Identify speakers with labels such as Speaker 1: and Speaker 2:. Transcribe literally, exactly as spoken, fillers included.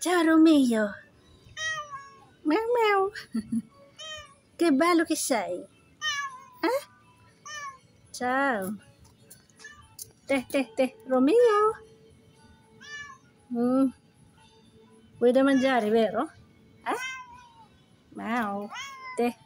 Speaker 1: Ciao Romeo. Meow meow. Che bello che sei. Eh? Ciao. Te, te, te. Romeo. Mm. Vuoi da mangiare, vero? Eh? Meow. Te.